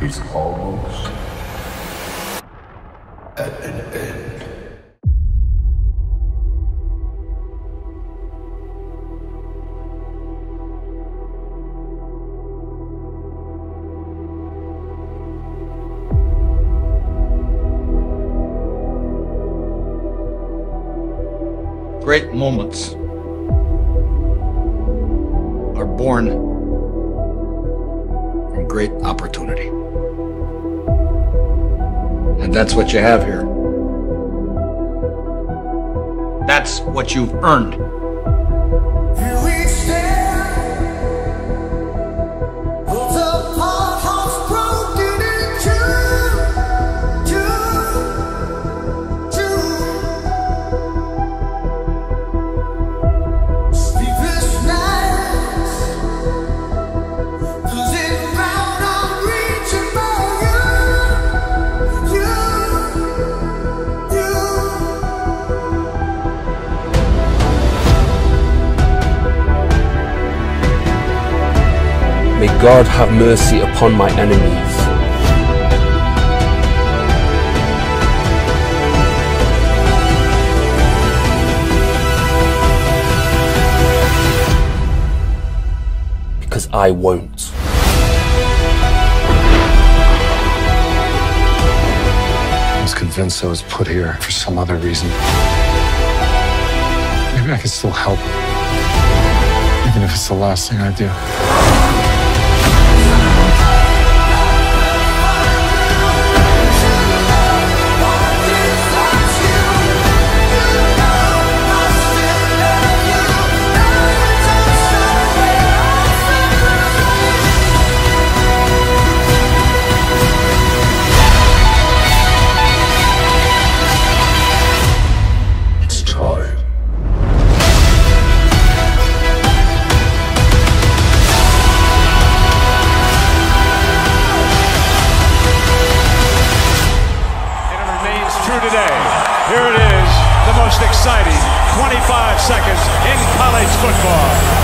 is almost at an end. Great moments are born from great opportunity. And that's what you have here. That's what you've earned. Here we stand, with the hearts broken in two. Sleepless nights, losing ground, I'm reaching for you. May God have mercy upon my enemies. Because I won't. I was convinced I was put here for some other reason. Maybe I can still help, even if it's the last thing I do. It's time. True today. Here it is, the most exciting 25 seconds in college football.